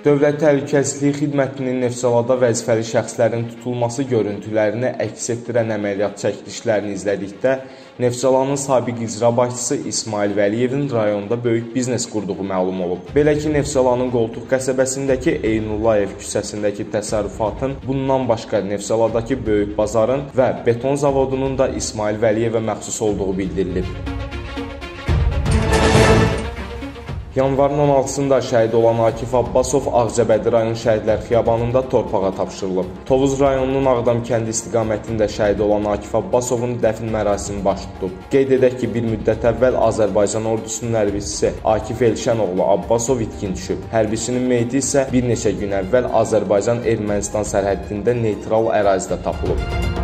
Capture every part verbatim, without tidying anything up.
Dövlət Təhlükəsizlik Xidmətinin Neftçalada vəzifəli şəxslərin tutulması görüntülərini əks etdirən əməliyyat çəkilişlərini izlədikdə, Neftçalanın sabiq icra başçısı İsmail Vəliyevin rayonda böyük biznes qurduğu məlum olub. Belə ki, Neftçalanın Qoltuq qəsəbəsindəki Eynullayev küçəsindəki təsərrüfatın, bundan başqa Neftçaladakı böyük bazarın və beton zavodunun da İsmail Vəliyevə məxsus olduğu bildirilib. Yanvarın on altısında şəhid olan Akif Abbasov Ağcabədi rayon Şəhidlər Xiyabanında torpağa tapşırılıb. Tovuz rayonunun Ağdam kəndi istiqamətində şəhid olan Akif Abbasovun dəfn mərasimi baş tutub. Qeyd edək ki, bir müddət əvvəl Azərbaycan ordusunun hərbçisi Akif Elşənoğlu Abbasov itkin düşüb. Hərbçinin meyiti isə bir neçə gün əvvəl Azərbaycan-Ermənistan sərhəddində neytral ərazidə tapılıb.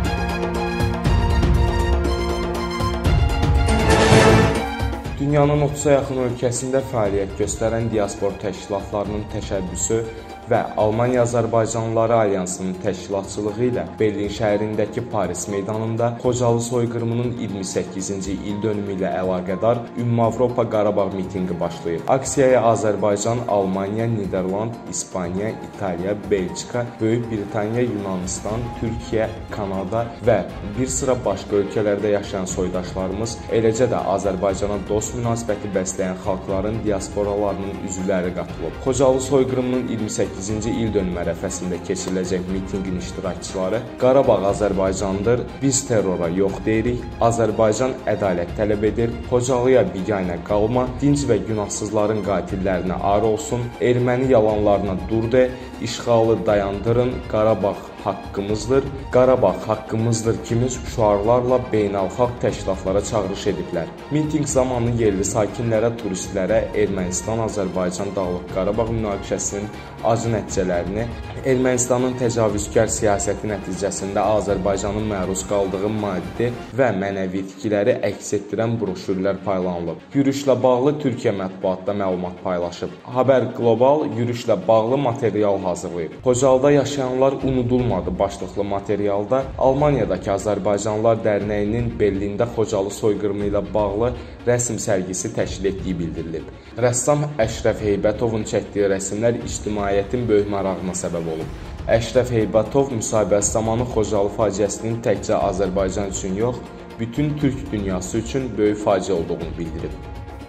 Dünyanın otuza yaxın ölkəsində fəaliyyət göstərən diaspor təşkilatlarının təşəbbüsü və Almaniya Azərbaycanlıları Alyansının təşkilatçılığı ilə Berlin şəhərindəki Paris meydanında Xocalı soyqırımının iyirmi səkkizinci il dönümü ilə əlaqədar Ümumavropa Qarabağ mitinqi başlayıb. Aksiyaya Azərbaycan, Almaniya, Niderland, İspaniya, İtaliya, Belçika, Böyük Britaniya, Yunanistan, Türkiyə, Kanada və bir sıra başqa ölkələrdə yaşayan soydaşlarımız, eləcə də Azərbaycana dost münasibəti bəsləyən xalqların diasporalarının üzvləri qatılıb. Xocalı soyqırımının iyirmi səkkizinci il dönümü ərəfəsində keçiriləcək mitinqin iştirakçıları Qarabağ Azərbaycandır, biz terrora yox deyirik, Azərbaycan ədalət tələb edir, Xocalıya biganə qalma, dinc və günahsızların qatillərinə ar olsun, erməni yalanlarına dur de, işğalı dayandırın, Qarabağ haqqımızdır, Qarabağ haqqımızdır kimi şüarlarla beynəlxalq təşkilatlara çağırış ediblər. Miting zamanı yerli sakinlərə, turistlərə Ermənistan-Azərbaycan Dağlıq Qarabağ münaqişəsinin acı nəticələrini, Ermənistanın təcavüzkar siyasəti nəticəsində Azərbaycanın məruz qaldığı maddi və mənəvi itkiləri əks etdirən broşürlər paylanılıb. Yürüşlə bağlı Türkiyə mətbuatda məlumat paylaşıb. Haber Global yürüşlə bağlı material hazırlayıb. Xocalıda yaşayanlar unudulmadı başlıqlı materialda Almaniyadakı Azərbaycanlılar Dərnəyinin Berlində Xocalı soyqırımı ilə bağlı rəsm sərgisi təşkil etdiyi bildirilib. Rəssam Əşrəf Heybətovun çəkdiyi rəsmlər ictimaiyyətin böyük marağına səbəb olub. Əşrəf Heybətov müsahibəsi zamanı Xocalı faciəsinin təkcə Azərbaycan üçün yox, bütün türk dünyası üçün böyük faciə olduğunu bildirib.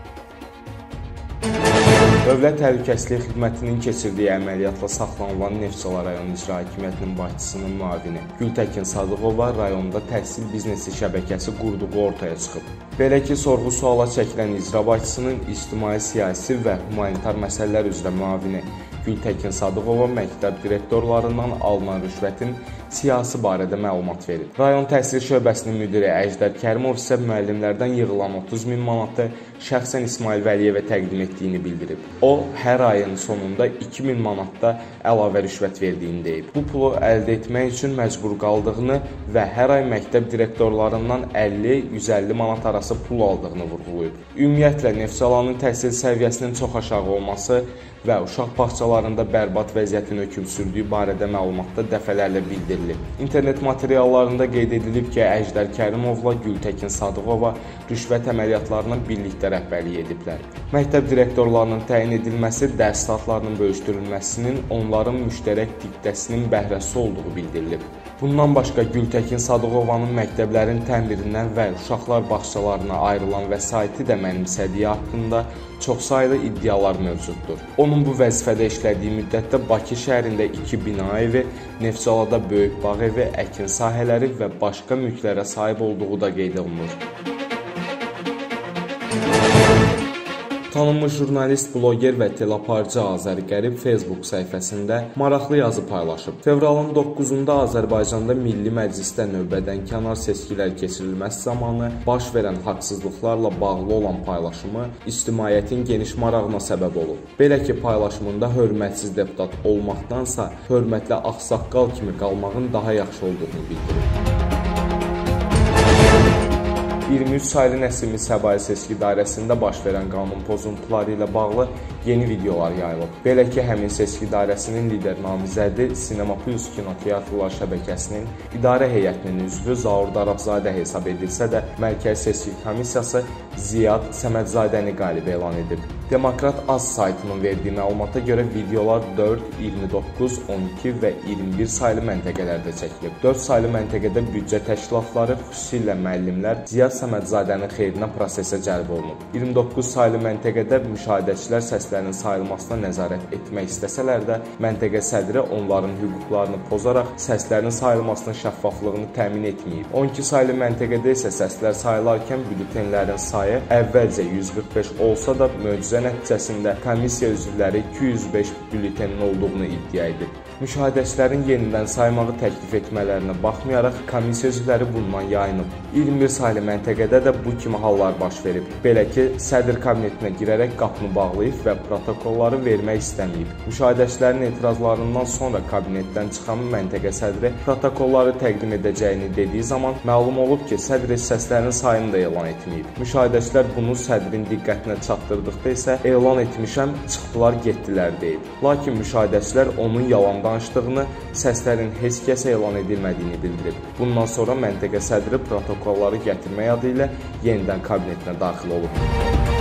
Dövlət Təhlükəsizlik Xidmətinin keçirdiyi əməliyyatla saxlanılan Neftçala rayon icra hakimiyyətinin başçısının müavini Gültəkin Sadıqova rayonda təhsil biznesi şəbəkəsi qurduğu ortaya çıxıb. Belə ki, sorğu-suala çəkilən icra başçısının ictimai, siyasi və humanitar məsələlər üzrə müavini Gültəkin Sadıqova məktəb direktorlarından alınan rüşvətin siyasi barədə məlumat verib. Rayon Təhsil Şöbəsinin müdiri Əjdər Kərimov isə müəllimlərdən yığılan otuz min manatı şəxsən İsmail Vəliyevə təqdim etdiyini bildirib. O, hər ayın sonunda iki min manatda əlavə rüşvət verdiyini deyib. Bu pulu əldə etmək üçün məcbur qaldığını və hər ay məktəb direktorlarından əlli yüz əlli manat arası pul aldığını vurğulayıb. Ümumiyyətlə, Neftçalanın təhsil səviyyəsinin çox aşağı olması və uşaq bağçalarında bərbad vəziyyətin hökm sürdüyü barədə məlumatda dəfələrlə bildirilib. İnternet materiallarında qeyd edilib ki, Əjdər Kərimovla Gültəkin Sadıqova rüşvət əməliyyatlarına birlikdə rəhbərlik ediblər. Məktəb direktorlarının təyin edilməsi, dərs saatlarının bölüşdürülməsinin onların müştərək diktəsinin bəhrəsi olduğu bildirilib. Bundan başqa Gültəkin Sadıqovanın məktəblərin təmirindən və uşaqlar bağçalarına ayrılan vəsaiti də mənimsədiyi haqqında çoxsaylı iddialar mövcuddur. Onun bu vəzifədə işlədiyi müddətdə Bakı şəhərində iki bina evi, Neftçalada böyük bağ evi, əkin sahələri və başqa mülklərə sahib olduğu da qeyd olunur. Tanınmış jurnalist, bloger və teleaparçı Azər Qərib Facebook səhifəsində maraqlı yazı paylaşıb. Fevralın doqquzunda Azərbaycanda Milli Məclisdə növbədənkənar seçkilər keçirilməsi zamanı baş verən haqsızlıqlarla bağlı olan paylaşımı ictimaiyyətin geniş marağına səbəb olub. Belə ki, paylaşımında hörmətsiz deputat olmaqdansa hörmətli ağsaqqal kimi qalmağın daha yaxşı olduğunu bildirib. iyirmi üç saylı Nəsimi Səbai Seçki dairəsində baş verən qanun pozuntuları ilə bağlı yeni videolar yayılıb. Belə ki, həmin seçki dairəsinin lider namizədi Sinema Plus kinoteatrlar şəbəkəsinin idarə heyətinin üzvü Zaur Darabzadə hesab edilsə də, Mərkəzi Seçki Komissiyası Ziyad Səmədzadəni qalib elan edib. Demokrat A Z saytının verdiyi məlumata görə videolar dörd, iyirmi doqquz, on iki və iyirmi bir saylı məntəqələrdə çəkilib. dörd saylı məntəqədə büdcə təşkilatları, xüsusilə müəllimlər Ziyad Səmədzadənin xeyrinə prosesə cəlb olunub. iyirmi doqquz saylı məntəqədə müşahidəçilər səslərinin sayılmasına nəzarət etmək istəsələr də, məntəqə sədri onların hüquqlarını pozaraq səslərin sayılmasının şəffaflığını təmin etməyib. on iki saylı məntəqədə isə səslər sayılarkən bültenlərin sayı əvvəlcə yüz qırx beş olsa da, möcüzə nəticəsində komissiya üzvləri iki yüz beş bültenin olduğunu iddia edib. Müşahidəçilərin yenidən saymağı təklif etmələrinə baxmayaraq, komissiya üzvləri bundan yayınıb. iyirmi bir saylı məntəqədə də bu kimi hallar baş verib. Belə ki, sədr kabinetinə girərək qapını bağlayıb və protokolları vermək istəməyib. Müşahidəçilərin etirazlarından sonra kabinetdən çıxan məntəqə sədri protokolları təqdim edəcəyini dediyi zaman məlum olub ki, sədr səslərin sayını da elan etməyib. Müşahidəçilər bunu sədrin diqqətinə çatdırdıqda isə elan etmişəm, çıxdılar, getdilər deyib. Lakin müşahidəçilər onun yalan danışdığını, səslərin heç kəsə elan edilmədiyini bildirib. Bundan sonra məntəqə sədri protokolları gətirmək adı ilə yenidən kabinetinə daxil olub.